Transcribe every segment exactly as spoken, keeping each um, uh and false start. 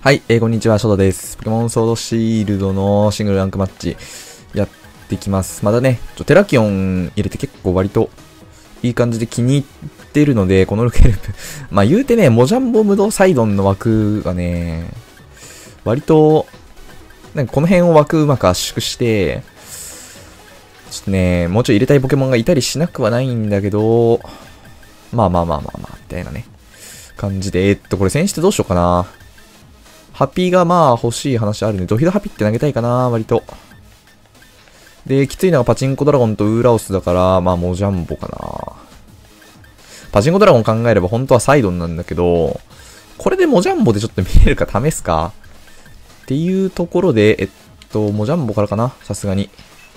はい、えー、こんにちは、ショドです。ポケモンソードシールドのシングルランクマッチやってきます。まだね、ちょテラキオン入れて結構割といい感じで気に入ってるので、このルケルプまあ言うてね、モジャンボムドサイドンの枠がね、割と、なんかこの辺を枠うまく圧縮して、ちょっとね、もうちょい入れたいポケモンがいたりしなくはないんだけど、まあまあまあまあまあ、みたいなね、感じで、えっと、これ選手ってどうしようかな。ハピがまあ欲しい話あるね。ドヒドハピって投げたいかな、割と。で、きついのがパチンコドラゴンとウーラオスだから、まあモジャンボかな。パチンコドラゴン考えれば本当はサイドンなんだけど、これでモジャンボでちょっと見れるか試すかっていうところで、えっと、モジャンボからかな、さすがに。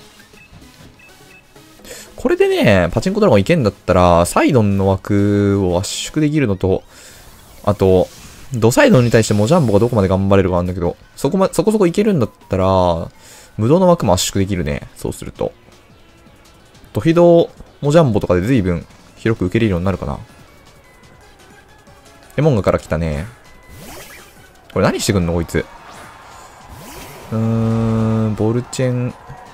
これでね、パチンコドラゴンいけんだったら、サイドンの枠を圧縮できるのと、あと、ドサイドンに対してモジャンボがどこまで頑張れるかなんだけど、そこま、そこそこいけるんだったら、無道の枠も圧縮できるね。そうすると。ドヒドモジャンボとかで随分広く受けれるようになるかな。エモンガから来たね。これ何してくんのこいつ。うーん、ボルチェン。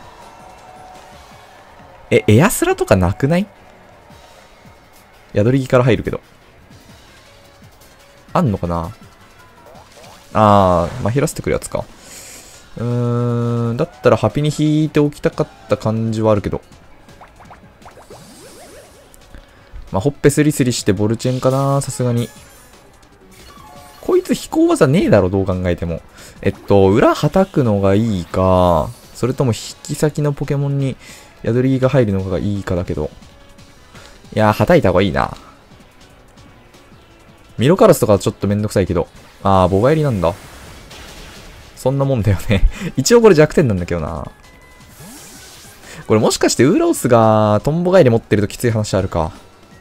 え、エアスラとかなくない？宿り木から入るけど。あんのかなあー、まあ、減らしてくるやつか。うーん、だったらハピに引いておきたかった感じはあるけど。まあ、ほっぺスリスリしてボルチェンかなさすがに。こいつ飛行技ねえだろ、どう考えても。えっと、裏叩くのがいいか、それとも引き先のポケモンに宿り木が入るのがいいかだけど。いやー、叩いた方がいいな。ミロカラスとかちょっとめんどくさいけど。あー、ボバエリなんだ。そんなもんだよね。一応これ弱点なんだけどな。これもしかしてウーラオスがトンボ帰り持ってるときつい話あるか。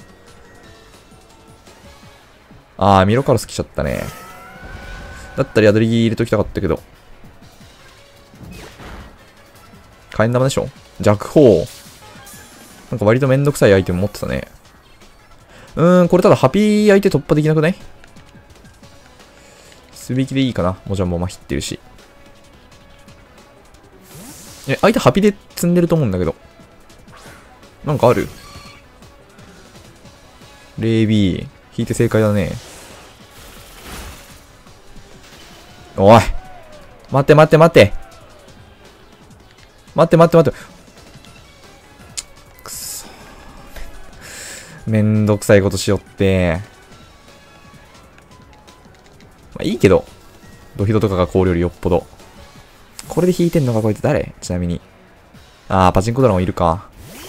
あー、ミロカラス来ちゃったね。だったら宿り木入れときたかったけど。火炎玉でしょ？弱砲。なんか割とめんどくさいアイテム持ってたね。うーん、これただハピー相手突破できなくない？素引きでいいかな。もちろんもうまひってるし。え、相手ハピで積んでると思うんだけど。なんかある？レイビー。引いて正解だね。おい！待って待って待って！待って待って待って。くそ。めんどくさいことしよって。まあいいけど。ドヒドとかが凍るよりよっぽど。これで引いてんのかこいつ誰？ちなみに。あー、パチンコドラゴンいるか。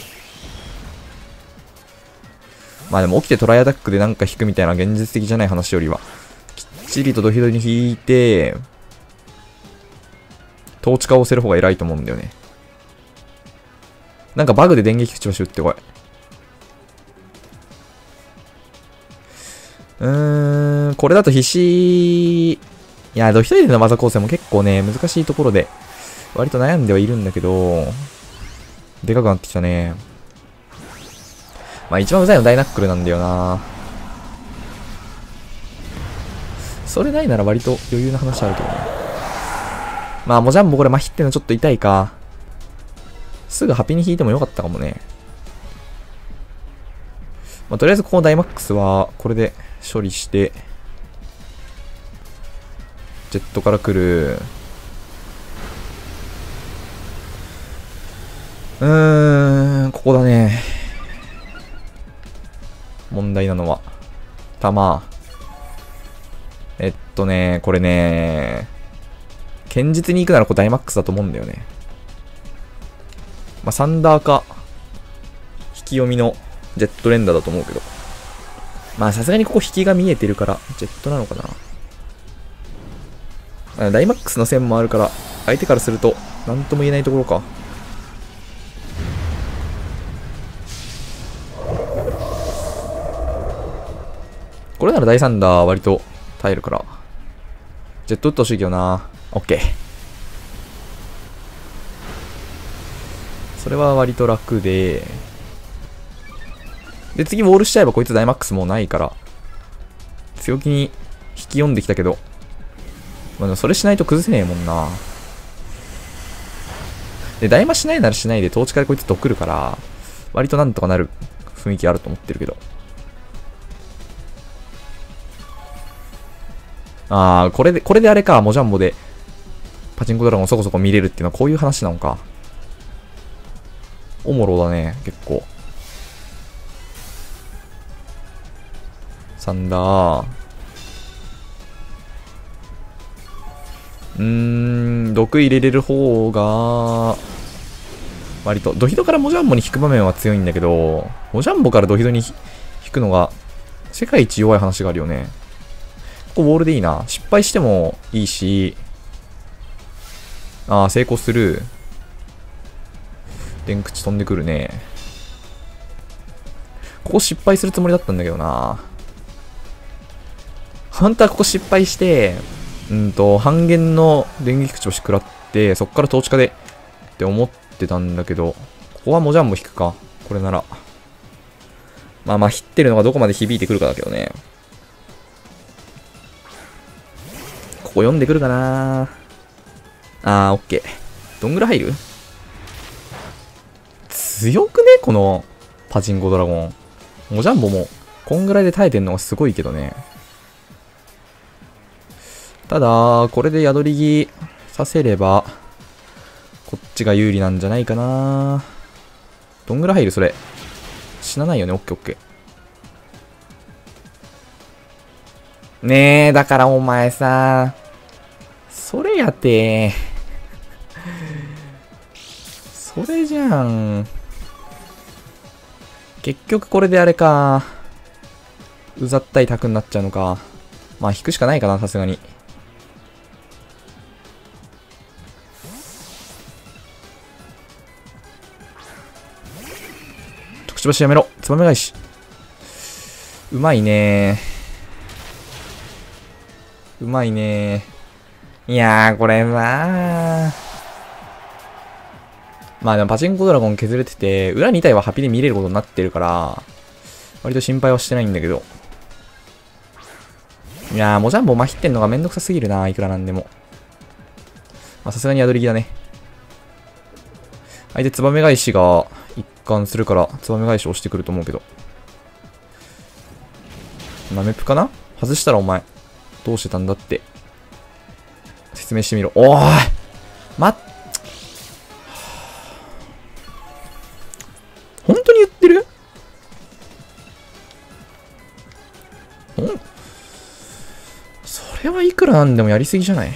まあでも起きてトライアタックでなんか引くみたいな現実的じゃない話よりは、きっちりとドヒドに引いて、統治化を押せる方が偉いと思うんだよね。なんかバグで電撃口ばし打ってこい。うーん、これだと必死。いや、ドヒドでの技構成も結構ね、難しいところで、割と悩んではいるんだけど、でかくなってきたね。まあ一番うざいのダイナックルなんだよな。それないなら割と余裕な話あるけどね。まあモジャンボこれ麻痺ってのちょっと痛いか。すぐハピに引いてもよかったかもね。まあとりあえずこのダイマックスはこれで処理して、ジェットから来る。うーん、ここだね。問題なのは。弾。えっとね、これね、堅実に行くならこれダイマックスだと思うんだよね。まあ、サンダーか、引き読みのジェット連打だと思うけど。まあ、さすがにここ引きが見えてるから、ジェットなのかな。ダイマックスの線もあるから、相手からすると、なんとも言えないところか。これなら大サンダー割と耐えるから。ジェット打ってほしいけどな。オッケー。それは割と楽で。で、次ウォールしちゃえばこいつダイマックスもうないから。強気に引き読んできたけど、 まあ、でもそれしないと崩せねえもんな。で、大魔しないならしないで、統治からこいつと来るから、割となんとかなる雰囲気あると思ってるけど。あー、これで、これであれか、モジャンボで、パチンコドラゴンそこそこ見れるっていうのはこういう話なのか。おもろだね、結構。サンダー。うーん、毒入れれる方が、割と、ドヒドからモジャンボに引く場面は強いんだけど、モジャンボからドヒドに引くのが、世界一弱い話があるよね。ここウォールでいいな。失敗してもいいし、ああ、成功する。電口飛んでくるね。ここ失敗するつもりだったんだけどな。本当はここ失敗して、うんと、半減の電撃口を食らって、そっから統治下でって思ってたんだけど、ここはモジャンボ引くか。これなら。まあまあ、ヒってるのがどこまで響いてくるかだけどね。ここ読んでくるかな。あー、オッケー。どんぐらい入る？強くねこのパチンコドラゴン。モジャンボも、こんぐらいで耐えてんのがすごいけどね。ただ、これで宿り木させれば、こっちが有利なんじゃないかな。どんぐらい入るそれ。死なないよね。オッケーオッケー。ねえ、だからお前さ、それやて。それじゃん。結局これであれか。うざったいタクになっちゃうのか。まあ引くしかないかな、さすがに。くちばしやめろ。つばめ返し。うまいねー。うまいねー。いやー、これまあ。まあでもパチンコドラゴン削れてて、裏に体はハピで見れることになってるから、割と心配はしてないんだけど。いやー、モジャンボまひってんのがめんどくさすぎるな、いくらなんでも。まあさすがに宿り木だね。相手ツバメ返しが一貫するから、ツバメ返し押してくると思うけど。ナメプかな？外したらお前、どうしてたんだって。説明してみろ。おーいまっ本当に言ってる？ん？それはいくらなんでもやりすぎじゃない？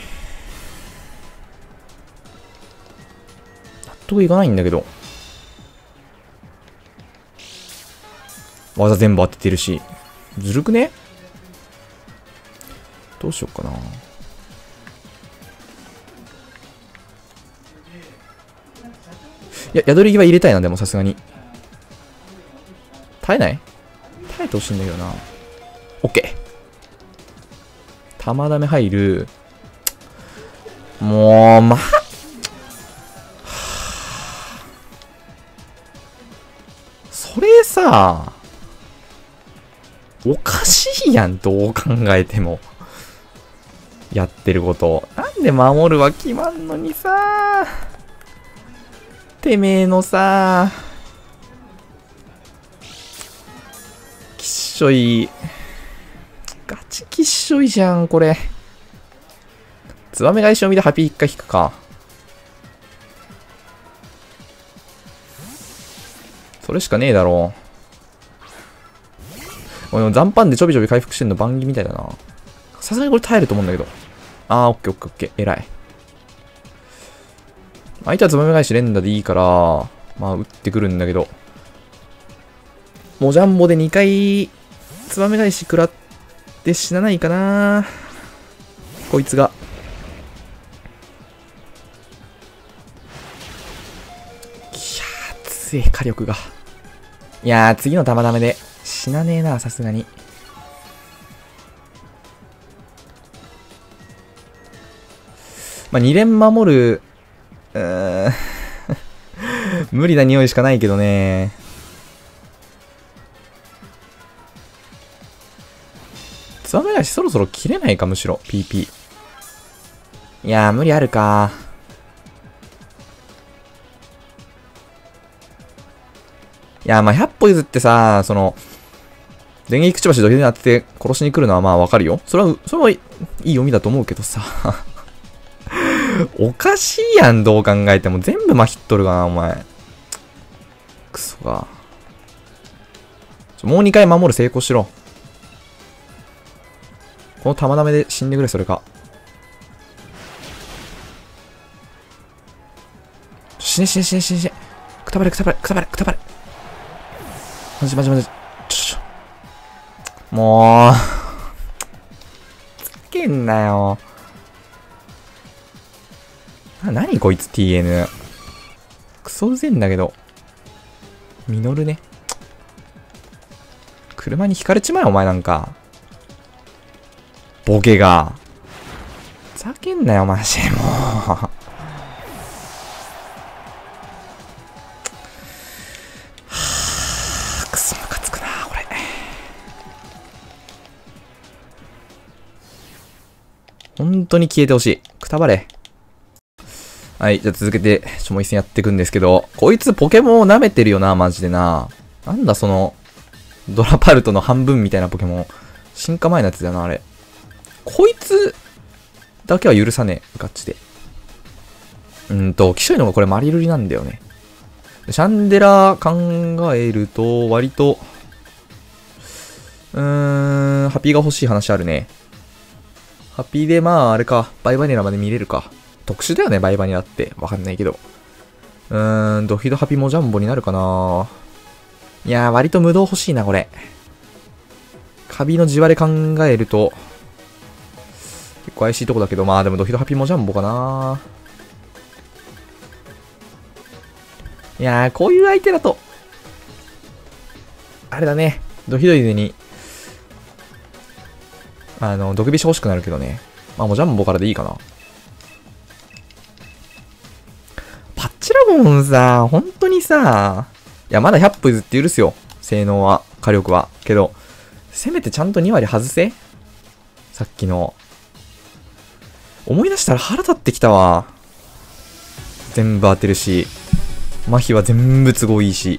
納得いかないんだけど。技全部当ててるし。ずるくね？どうしようかな。いや、宿り木は入れたいな、でもさすがに。耐えない？耐えてほしいんだけどな。オッケー。玉ダメ入る。もう、ま、それさ、おかしいやん、どう考えても。やってること。なんで守るは決まんのにさ。てめえのさ。きっしょい。ガチきっしょいじゃん、これ。ツバメ返しを見てハピー一回引くか。それしかねえだろう。でも残飯でちょびちょび回復してんの番組みたいだな。さすがにこれ耐えると思うんだけど。あー、オッケーオッケーオッケー。偉い。相手はツバメ返し連打でいいから、まあ、打ってくるんだけど。モジャンボでにかい、ツバメ返し食らって死なないかな。こいつが。いやー、強い火力が。いやー、次の玉ダメで死なねえな、さすがに。まあ、に連守る、うーん無理な匂いしかないけどね。ツバメ返しそろそろ切れないか、むしろ。ピーピー。 いやー、無理あるか。いやー、まあ、ひゃっぽ譲ってさ、その、電撃くちばし土俵に当てて殺しに来るのはまあわかるよ。それは、それはいい読みだと思うけどさ。おかしいやん、どう考えても。全部まひっとるかな、お前。クソが。もうにかい守る成功しろ。この玉ダメで死んでくれ、それか。死ね死ね死ね死ね死ね。くたばれくたばれくたばれくたばれ。マジマジマジ。ちょちょ。もう。つけんなよ。な、なにこいつ ティーエヌ。クソうぜんだけど。ミノルね。車にひかれちまえ、お前なんか。ボケが。ふざけんなよ、マジでもう。はぁ、くそムカつくな、これ。本当に消えてほしい。くたばれ。はい、じゃあ続けて、ちょ、もう一戦やっていくんですけど、こいつポケモンを舐めてるよな、マジでな。なんだその、ドラパルトの半分みたいなポケモン。進化前のやつだよな、あれ。こいつだけは許さねえ、ガチで。うんと、きしょいのがこれマリルリなんだよね。シャンデラ考えると、割と、うーん、ハピーが欲しい話あるね。ハピーで、まあ、あれか、バイバニラまで見れるか。特殊だよね、バイバニラって。わかんないけど。うーん、ドヒドハピもジャンボになるかないやー、割と無道欲しいな、これ。カビの地割れ考えると、結構怪しいとこだけど、まあでもドヒドハピもジャンボかないやー、こういう相手だと、あれだね、ドヒドイデに、あの、毒飛車欲しくなるけどね。まあもうジャンボからでいいかな。パッチラゴンさ、本当にさ、いや、まだひゃっぽ譲って許すよ。性能は、火力は。けど、せめてちゃんとに割外せ。さっきの。思い出したら腹立ってきたわ。全部当てるし。麻痺は全部都合いいし。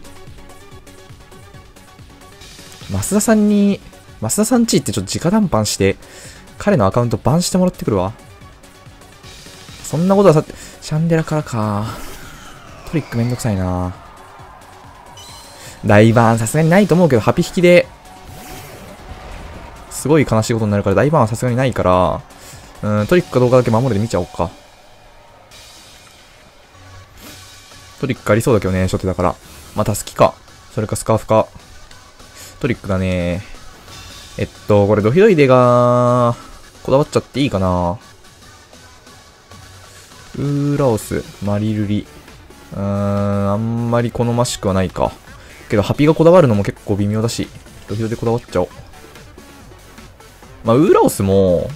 増田さんに、増田さんちってちょっと直談判して、彼のアカウントバンしてもらってくるわ。そんなことはさ、シャンデラからか。トリックめんどくさいな。大バーンさすがにないと思うけど、ハピ引きで、すごい悲しいことになるから、大バーンはさすがにないから、うん、トリックかどうかだけ守るで見ちゃおうか。トリックありそうだけどね、初手だから。まあ、タスキか。それかスカーフか。トリックだね。えっと、これドヒドイデが、こだわっちゃっていいかな。ウーラオス、マリルリ。うーん、あんまり好ましくはないか。けど、ハピがこだわるのも結構微妙だし、ドヒドでこだわっちゃおう。まあ、ウーラオスも、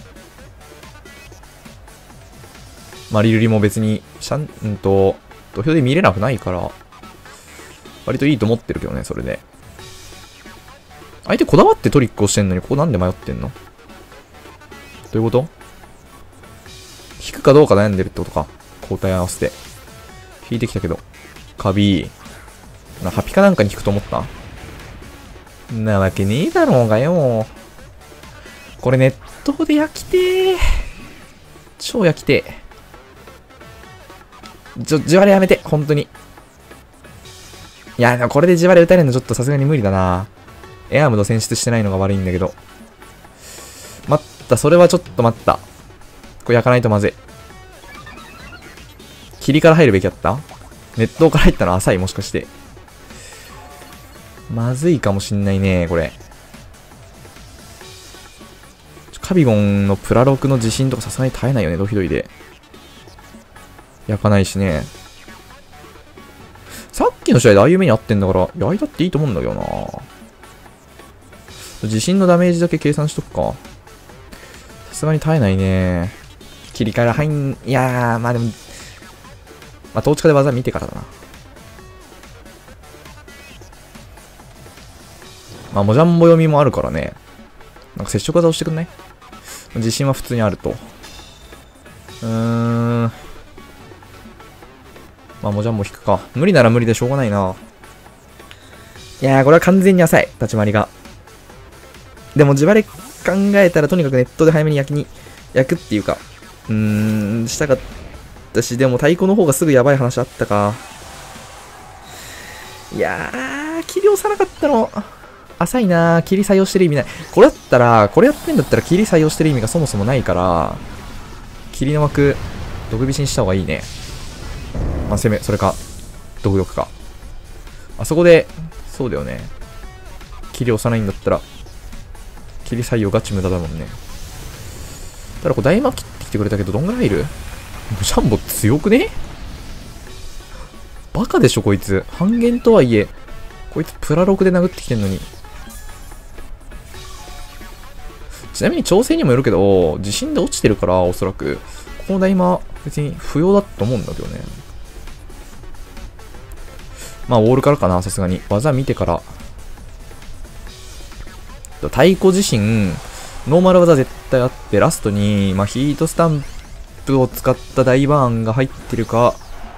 マリルリも別に、シャン、うんと、ドヒドで見れなくないから、割といいと思ってるけどね、それで。相手こだわってトリックをしてんのに、ここなんで迷ってんの？どういうこと？引くかどうか悩んでるってことか。交代合わせて。引いてきたけど。カビー。な、ハピかなんかに引くと思った？なわけねえだろうがよ。これネットで焼きてー。超焼きてー。ちょ、地割れやめて、本当に。いや、これで地割れ打たれるのちょっとさすがに無理だな。エアームド選出してないのが悪いんだけど。待った、それはちょっと待った。これ焼かないとまずい。霧から入るべきだった？熱湯から入ったの浅い、もしかして。まずいかもしんないね、これ。カビゴンのプラロクの地震とかさすがに耐えないよね、ドヒドイで。焼かないしね。さっきの試合でああいう目にあってんだから、焼いたっていいと思うんだけどな。地震のダメージだけ計算しとくか。さすがに耐えないね。切り替えが入ん、いやー、まあでも、まあ、統治下で技見てからだな。まあ、モジャンボ読みもあるからね。なんか接触技押してくんない？地震は普通にあると。 うーん。まあ、もじゃんも引くか。無理なら無理でしょうがないな。いやー、これは完全に浅い。立ち回りが。でも、自腹考えたらとにかくネットで早めに焼きに、焼くっていうか、うーん、したかったし、でも太鼓の方がすぐやばい話あったか。いやー、切り押さなかったの。浅いなー。切り採用してる意味ない。これだったら、これやってんだったら切り採用してる意味がそもそもないから、切りの枠、毒菱にした方がいいね。まあ、攻め、それか、毒力か。あそこで、そうだよね。切り押さないんだったら、切り採用ガチ無駄だもんね。ただこれ大魔切ってきてくれたけど、どんぐらいいる？ジャンボ強くね？バカでしょこいつ。半減とはいえ、こいつプラろくで殴ってきてんのに。ちなみに調整にもよるけど、地震で落ちてるから、おそらく。この大魔、別に不要だと思うんだけどね。まあ、ウォールからかな、さすがに。技見てから。太鼓自身、ノーマル技絶対あって、ラストに、まあ、ヒートスタンプを使った大バーンが入ってるか、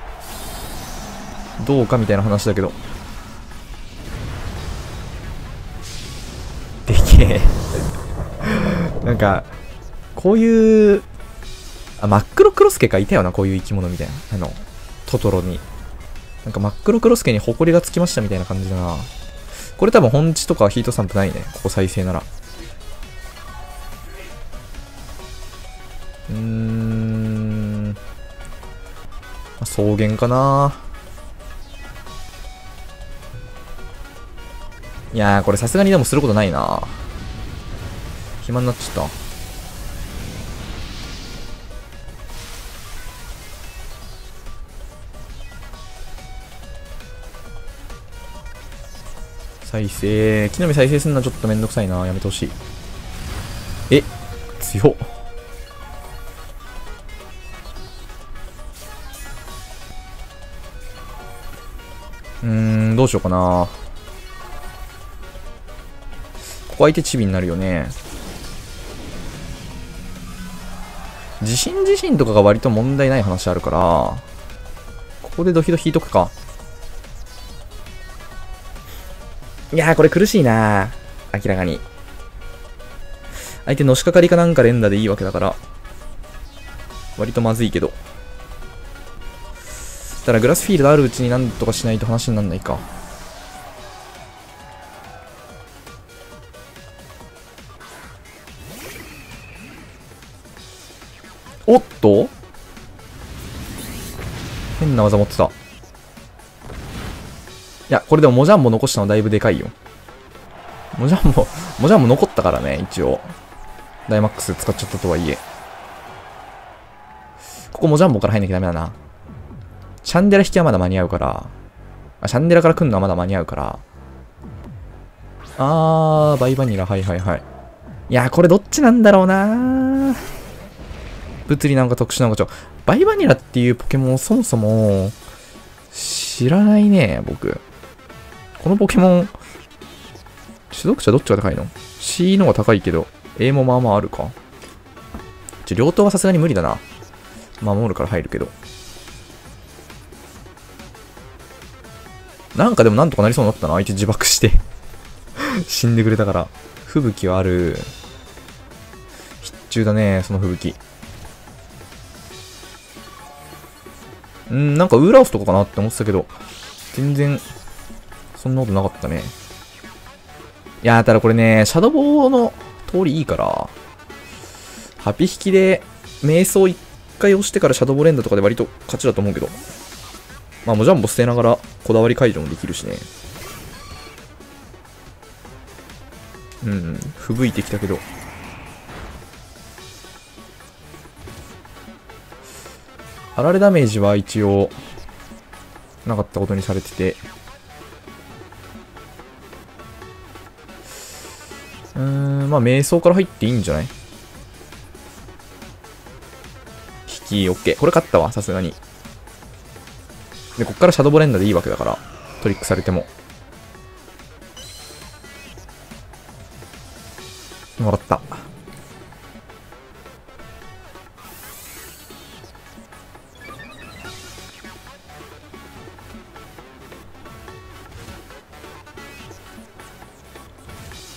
どうかみたいな話だけど。でけえ。なんか、こういう、あ、真っ黒クロスケかいたよな、こういう生き物みたいな。あの、トトロに。なんか真っ黒クロスケに埃がつきましたみたいな感じだな。これ多分本地とかヒートスタンプないね。ここ再生なら。うーん。草原かな。いやー、これさすがにでもすることないな。暇になっちゃった。再生。木の実再生するのはちょっとめんどくさいな。やめてほしい。え、強っ。うーん、どうしようかな。ここ相手チビになるよね。地震地震とかが割と問題ない話あるから、ここでドヒドヒ引いとくか。いやー、これ苦しいなー。明らかに。相手のしかかりかなんか連打でいいわけだから。割とまずいけど。ただグラスフィールドあるうちになんとかしないと話になんないか。おっと変な技持ってた。いや、これでもモジャンボ残したのだいぶでかいよ。モジャンボ、モジャンボ残ったからね、一応。ダイマックス使っちゃったとはいえ。ここモジャンボから入んなきゃダメだな。シャンデラ引きはまだ間に合うから。あ、シャンデラから来るのはまだ間に合うから。あー、バイバニラ、はいはいはい。いやー、これどっちなんだろうなー。物理なのか特殊なのかちょ。バイバニラっていうポケモンをそもそも知らないね、僕。このポケモン、種族者どっちが高いの？ C の方が高いけど、A もまあまああるか。ちょ、両刀はさすがに無理だな。守るから入るけど。なんかでもなんとかなりそうになったな。相手自爆して。死んでくれたから。吹雪はある。必中だね、その吹雪。うん、なんかウーラオスとかかなって思ってたけど、全然、そんなことなかったね。いやー、ただこれね、シャドボーの通りいいから、ハピ引きで、瞑想一回押してからシャドボ連打とかで割と勝ちだと思うけど、まあ、もうジャンボ捨てながら、こだわり解除もできるしね。うん、吹雪いてきたけど。あられダメージは一応、なかったことにされてて。うーん、まあ、瞑想から入っていいんじゃない？引き、オッケー。これ勝ったわ、さすがに。で、こっからシャドボ連打でいいわけだから、トリックされても。もらった。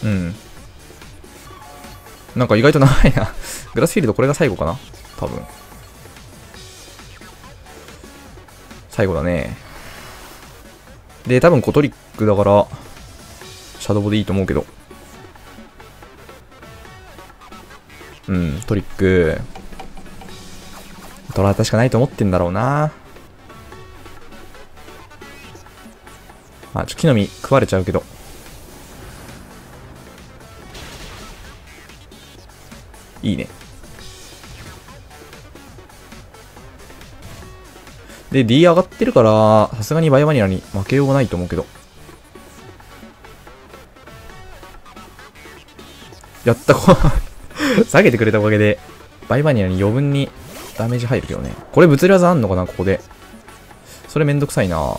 うん。なんか意外と長いな。グラスフィールドこれが最後かな多分。最後だね。で、多分コトリックだから、シャドボでいいと思うけど。うん、トリック。トラータしかないと思ってんだろうな。まあ、ちょ、木の実食われちゃうけど。いいね。で、D 上がってるから、さすがにバイオマニアに負けようがないと思うけど。やった、こ下げてくれたおかげで、バイバニアに余分にダメージ入るけどね。これ物理技あんのかなここで。それめんどくさいな。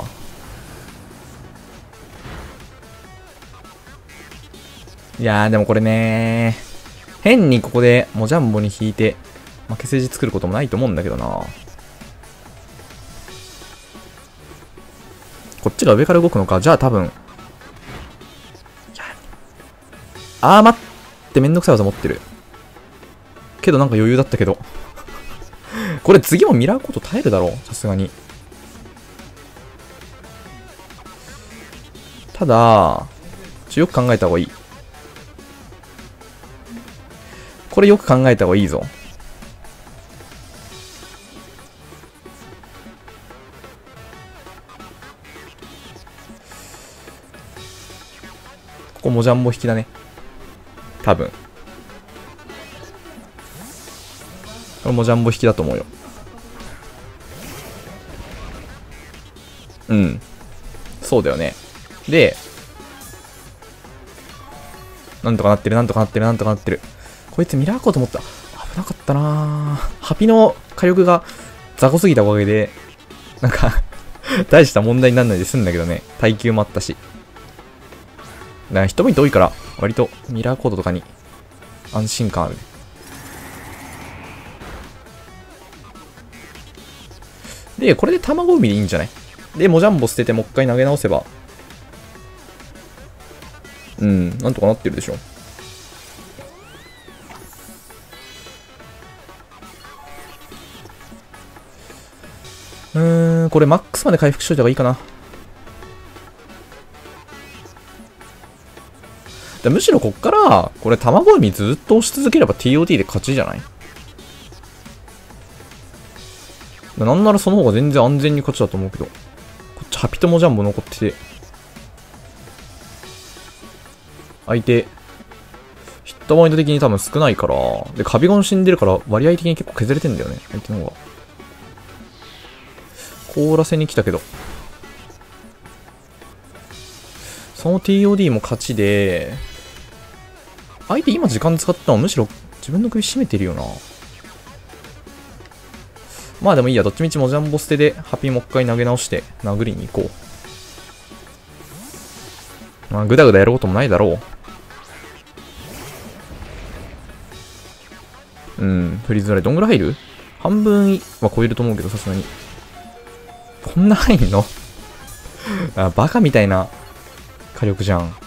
いやーでもこれねー。変にここでモジャンボに引いて負け筋作ることもないと思うんだけどな。こっちが上から動くのか。じゃあ多分。いやあー待ってめんどくさい技持ってる。けどなんか余裕だったけど。これ次もミラーコート耐えるだろう。さすがに。ただ、ちょよく考えた方がいい。これよく考えた方がいいぞ。ここもジャンボ引きだね。多分。これもジャンボ引きだと思うよ。うん。そうだよね。で、なんとかなってる、なんとかなってる、なんとかなってる。こいつミラーコート持った。危なかったなぁ。ハピの火力が雑魚すぎたおかげで、なんか大した問題にならないで済んだけどね。耐久もあったし。だから人も多いから、割とミラーコードとかに安心感あるね。で、これで卵海でいいんじゃない？で、モジャンボ捨ててもう一回投げ直せば。うん、なんとかなってるでしょ。うーん、これマックスまで回復しといた方がいいかな。むしろこっから、これ卵海ずっと押し続ければ ティーオーディー で勝ちじゃない？なんならその方が全然安全に勝ちだと思うけど。こっちハピとモジャンボ残ってて。相手、ヒットポイント的に多分少ないから。で、カビゴン死んでるから割合的に結構削れてんだよね。相手の方が。凍らせに来たけど。その ティーオーディー も勝ちで、相手今時間使ったのはむしろ自分の首絞めてるよな。まあでもいいや、どっちみちモジャンボ捨てでハピもう一回投げ直して殴りに行こう。まあグダグダやることもないだろう。うん、フリーズドライどんぐらい入る？半分は超えると思うけど、さすがに。こんな入んの？あ、バカみたいな火力じゃん。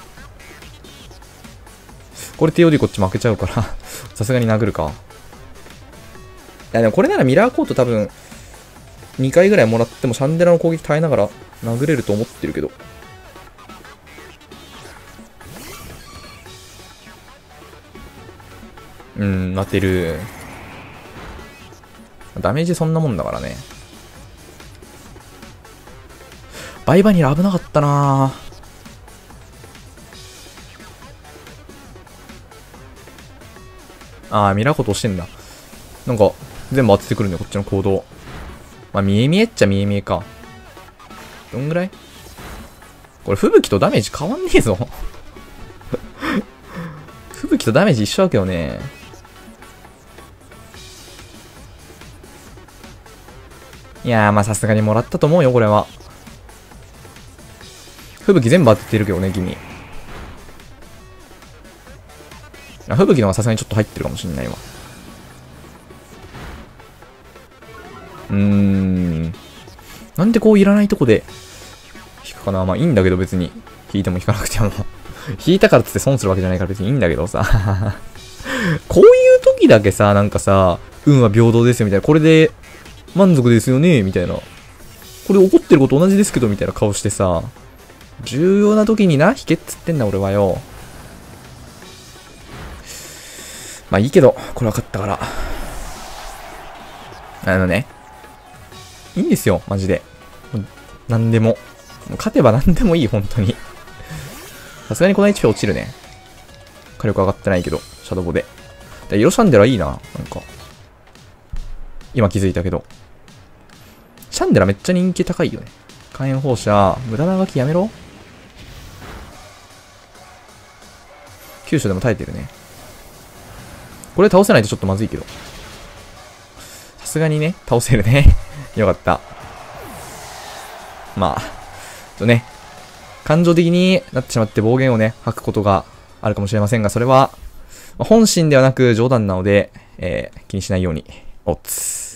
これ ティーオーディー こっち負けちゃうから、さすがに殴るか。いやでもこれならミラーコート多分、にかいぐらいもらってもシャンデラの攻撃耐えながら殴れると思ってるけど。うん、当てる。ダメージそんなもんだからね。バイバニラ危なかったなぁ。ああ、ミラーコート押してんだ。なんか、全部当ててくるんだよ、こっちの行動。まあ、見え見えっちゃ見え見えか。どんぐらい？これ、吹雪とダメージ変わんねえぞ。吹雪とダメージ一緒だけどね。いやー、まあさすがにもらったと思うよ、これは。吹雪全部当ててるけどね、君。あ、吹雪の方がさすがにちょっと入ってるかもしんないわ。うーん。なんでこういらないとこで引くかな。まあいいんだけど別に。引いても引かなくても。 引いたからっつって損するわけじゃないから別にいいんだけどさ。こういう時だけさ、なんかさ、運は平等ですよみたいな。これで満足ですよねみたいな。これ怒ってること同じですけどみたいな顔してさ、重要な時にな、引けっつってんだ俺はよ。まあいいけど、これ分かったから。あのね、いいんですよ、マジで。なんでも。もう勝てばなんでもいい、本当に。さすがにこの エイチピー 落ちるね。火力上がってないけど、シャドボで。で色シャンデラいいな、なんか。今気づいたけど。シャンデラめっちゃ人気高いよね。火炎放射、無駄な動きやめろ。急所でも耐えてるね。これ倒せないとちょっとまずいけど。さすがにね、倒せるね。よかった。まあ、ちょっとね、感情的になってしまって暴言をね、吐くことがあるかもしれませんが、それは、本心ではなく冗談なので、えー、気にしないように。おっつ。